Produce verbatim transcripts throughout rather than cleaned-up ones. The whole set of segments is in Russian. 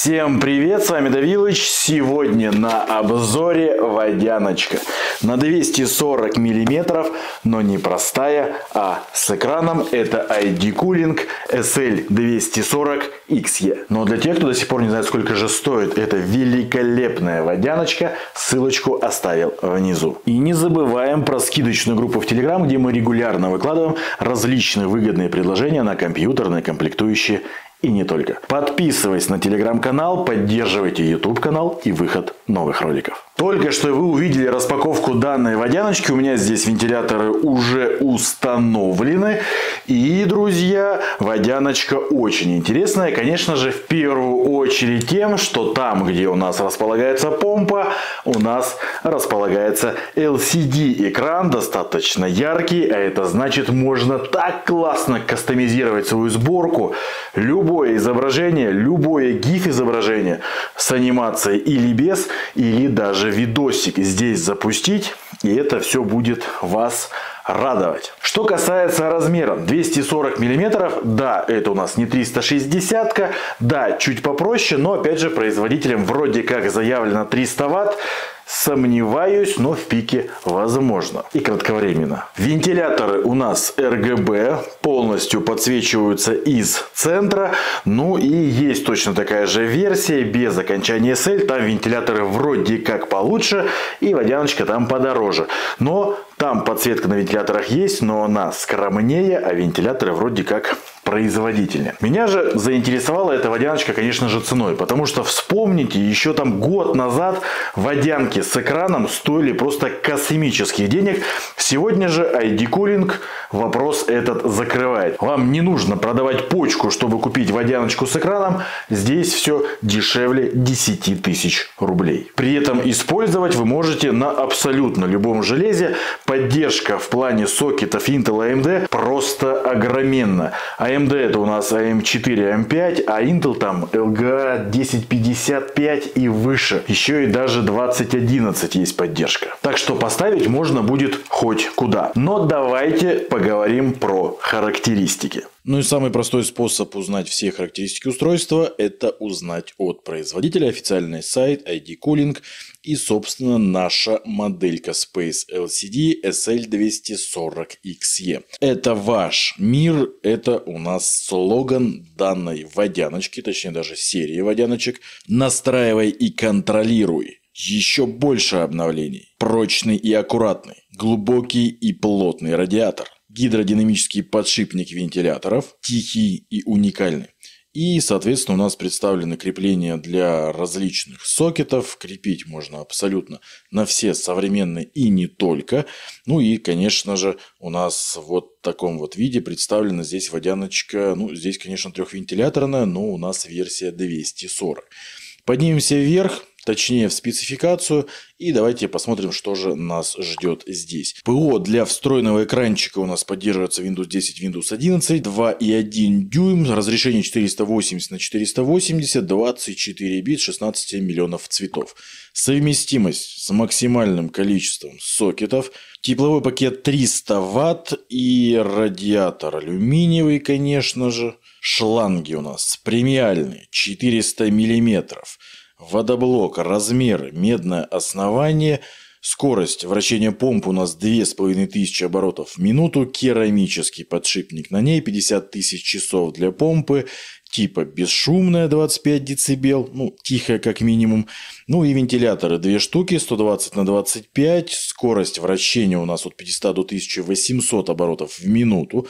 Всем привет, с вами Давилыч. Сегодня на обзоре водяночка на двести сорок миллиметров, но не простая, а с экраном. Это ай ди Cooling эс эл двести сорок икс и. Но для тех, кто до сих пор не знает, сколько же стоит эта великолепная водяночка, ссылочку оставил внизу. И не забываем про скидочную группу в Telegram, где мы регулярно выкладываем различные выгодные предложения на компьютерные комплектующие. И не только. Подписывайтесь на телеграм-канал, поддерживайте ютуб канал и выход новых роликов. Только что вы увидели распаковку данной водяночки. У меня здесь вентиляторы уже установлены. И, друзья, водяночка очень интересная. Конечно же, в первую очередь тем, что там, где у нас располагается помпа, у нас располагается эл си ди экран, достаточно яркий. А это значит, можно так классно кастомизировать свою сборку. Любое изображение, любое гиф изображение с анимацией или без, или даже видосик здесь запустить, и это все будет вас радовать. Что касается размера, двести сорок миллиметров, да, это у нас не триста шестьдесят, да, чуть попроще, но опять же производителем вроде как заявлено триста ватт. Сомневаюсь, но в пике возможно. И кратковременно. Вентиляторы у нас эр гэ бэ, полностью подсвечиваются из центра. Ну и есть точно такая же версия, без окончания эс эль. Там вентиляторы вроде как получше, и водяночка там подороже. Но там подсветка на вентиляторах есть, но она скромнее, а вентиляторы вроде как производительнее. Меня же заинтересовала эта водяночка, конечно же, ценой. Потому что вспомните, еще там год назад водянки с экраном стоили просто космических денег. Сегодня же ай ди Cooling вопрос этот закрывает. Вам не нужно продавать почку, чтобы купить водяночку с экраном. Здесь все дешевле десяти тысяч рублей. При этом использовать вы можете на абсолютно любом железе. Поддержка в плане сокетов Intel эй эм ди просто огроменна. эй эм ди это у нас эй эм четыре, эй эм пять, а Intel там эл джи эй десять пятьдесят пять и выше. Еще и даже двадцать одиннадцать есть поддержка. Так что поставить можно будет хоть куда. Но давайте поговорим про характеристики. Ну и самый простой способ узнать все характеристики устройства — это узнать от производителя, официальный сайт ай ди Cooling и, собственно, наша моделька Space эл си ди эс эл двести сорок икс и. Это ваш мир, это у нас слоган данной водяночки, точнее даже серии водяночек. Настраивай и контролируй. Еще больше обновлений. Прочный и аккуратный. Глубокий и плотный радиатор. Гидродинамический подшипник вентиляторов, тихий и уникальный. И, соответственно, у нас представлены крепления для различных сокетов. Крепить можно абсолютно на все современные и не только. Ну и, конечно же, у нас вот в таком вот виде представлена здесь водяночка. Ну, здесь, конечно, трехвентиляторная, но у нас версия двести сорок. Поднимемся вверх. Точнее в спецификацию, и давайте посмотрим, что же нас ждет здесь. ПО для встроенного экранчика у нас поддерживается Windows десять, Windows одиннадцать, два и один дюйм, разрешение четыреста восемьдесят на четыреста восемьдесят, двадцать четыре бит, шестнадцать миллионов цветов. Совместимость с максимальным количеством сокетов, тепловой пакет триста ватт и радиатор алюминиевый, конечно же. Шланги у нас премиальные, четыреста миллиметров. Водоблок, размеры, медное основание, скорость вращения помпы у нас две с половиной тысячи оборотов в минуту, керамический подшипник на ней, пятьдесят тысяч часов для помпы, типа бесшумная двадцать пять децибел, ну тихая как минимум, ну и вентиляторы две штуки, сто двадцать на двадцать пять, скорость вращения у нас от пятисот до тысячи восьмисот оборотов в минуту,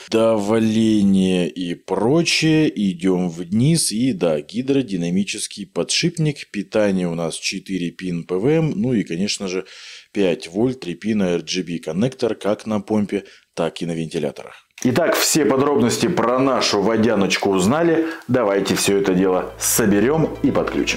давление и прочее, идем вниз, и да, гидродинамический подшипник, питание у нас четыре пин пэ вэ эм, ну и конечно же пять вольт, три пина эр джи би коннектор как на помпе, так и на вентиляторах. Итак, все подробности про нашу водяночку узнали. Давайте все это дело соберем и подключим.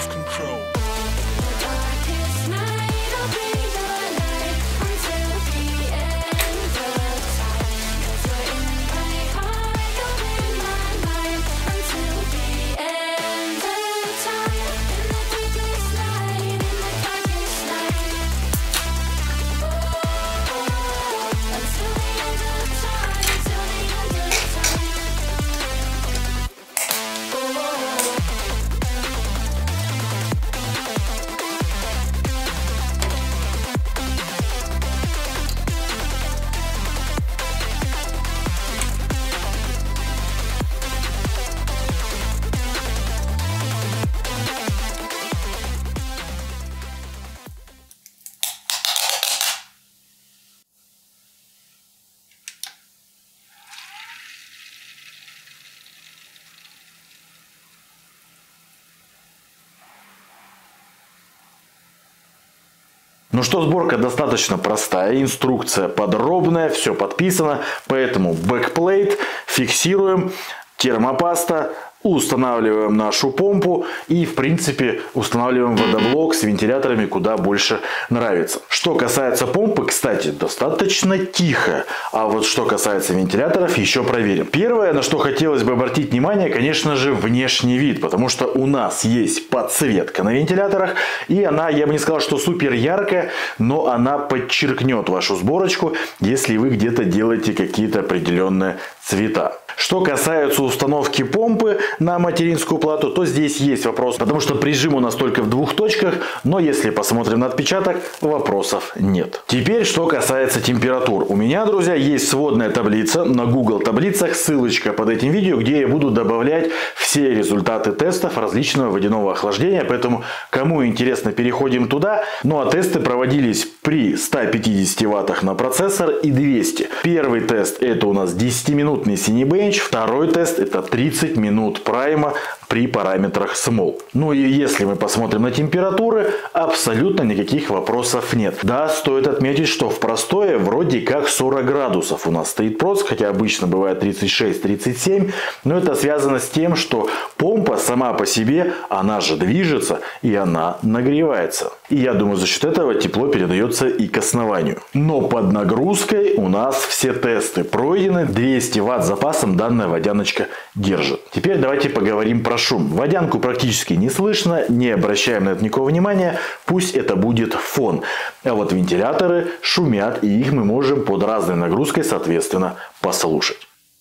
Darkest night, I'll be your light until the Ну что, сборка достаточно простая, инструкция подробная, все подписано, поэтому бэкплейт, фиксируем, термопаста, устанавливаем нашу помпу и, в принципе, устанавливаем водоблок с вентиляторами, куда больше нравится. Что касается помпы, кстати, достаточно тихо. А вот что касается вентиляторов, еще проверим. Первое, на что хотелось бы обратить внимание, конечно же, внешний вид. Потому что у нас есть подсветка на вентиляторах. И она, я бы не сказал, что супер яркая, но она подчеркнет вашу сборочку, если вы где-то делаете какие-то определенные цвета. Что касается установки помпы на материнскую плату, то здесь есть вопрос, потому что прижим у нас только в двух точках, но если посмотрим на отпечаток, вопросов нет. Теперь, что касается температур. У меня, друзья, есть сводная таблица на Google таблицах, ссылочка под этим видео, где я буду добавлять все результаты тестов различного водяного охлаждения, поэтому, кому интересно, переходим туда. Ну а тесты проводились при ста пятидесяти ваттах на процессор и двухстах. Первый тест это у нас десятиминутный Cinebench, второй тест это тридцать минут прайма при параметрах Small. Ну и если мы посмотрим на температуры, абсолютно никаких вопросов нет. Да, стоит отметить, что в простое вроде как сорок градусов у нас стоит проц, хотя обычно бывает тридцать шесть — тридцать семь, но это связано с тем, что помпа сама по себе, она же движется и она нагревается. И я думаю, за счет этого тепло передается и к основанию. Но под нагрузкой у нас все тесты пройдены, двести ватт запасом данная водяночка держит. Теперь давайте поговорим про шум. Водянку практически не слышно, не обращаем на это никакого внимания, пусть это будет фон. А вот вентиляторы шумят, и их мы можем под разной нагрузкой, соответственно, послушать.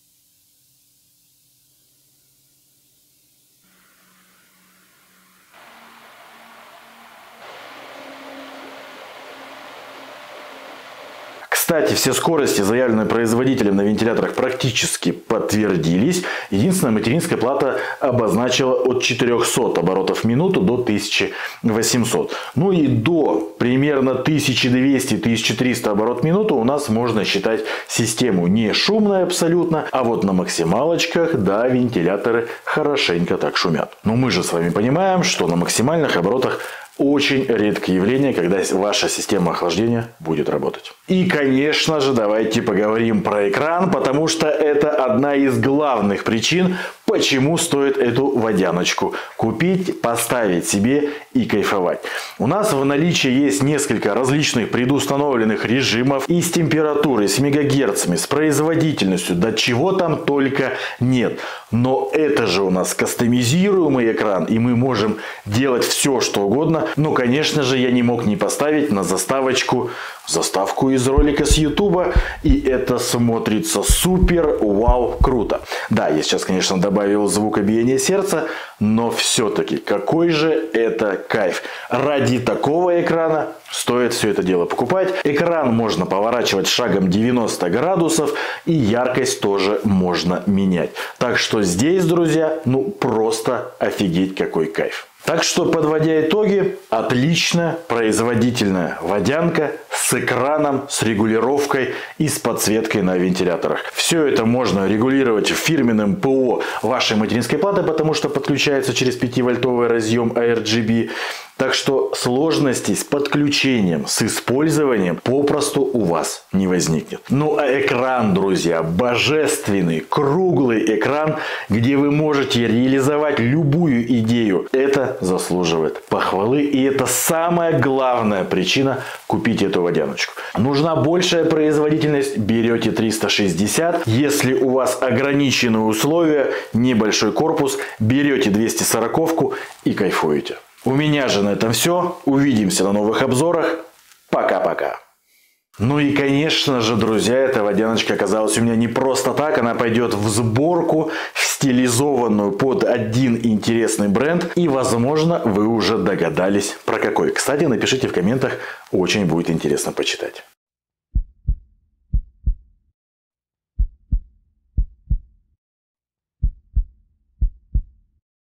Кстати, все скорости, заявленные производителем на вентиляторах, практически подтвердились. Единственная, материнская плата обозначила от четырёхсот оборотов в минуту до тысячи восьмисот. Ну и до примерно тысячи двухсот — тысячи трёхсот оборотов в минуту у нас можно считать систему не шумной абсолютно, а вот на максималочках, да, вентиляторы хорошенько так шумят. Но мы же с вами понимаем, что на максимальных оборотах очень редкое явление, когда ваша система охлаждения будет работать. И, конечно же, давайте поговорим про экран, потому что это одна из главных причин, почему стоит эту водяночку купить, поставить себе и кайфовать. У нас в наличии есть несколько различных предустановленных режимов и с температурой, с мегагерцами, с производительностью, да чего там только нет. Но это же у нас кастомизируемый экран, и мы можем делать все, что угодно. Но, конечно же, я не мог не поставить на заставочку заставку из ролика с ютуба, и это смотрится супер, вау, круто. Да, я сейчас, конечно, добавил звукобиение сердца, но все-таки какой же это кайф. Ради такого экрана стоит все это дело покупать. Экран можно поворачивать шагом девяносто градусов, и яркость тоже можно менять. Так что здесь, друзья, ну просто офигеть какой кайф. Так что, подводя итоги, отличная производительная водянка с экраном, с регулировкой и с подсветкой на вентиляторах. Все это можно регулировать фирменным ПО вашей материнской платы, потому что подключается через пятивольтовый разъем ар джи би. Так что сложностей с подключением, с использованием попросту у вас не возникнет. Ну а экран, друзья, божественный, круглый экран, где вы можете реализовать любую идею. Это заслуживает похвалы, и это самая главная причина купить эту водяночку. Нужна большая производительность, берете триста шестьдесят. Если у вас ограниченные условия, небольшой корпус, берете двести сороковку и кайфуете. У меня же на этом все. Увидимся на новых обзорах. Пока-пока. Ну и, конечно же, друзья, эта водяночка оказалась у меня не просто так. Она пойдет в сборку, в стилизованную под один интересный бренд. И, возможно, вы уже догадались про какой. Кстати, напишите в комментах, очень будет интересно почитать.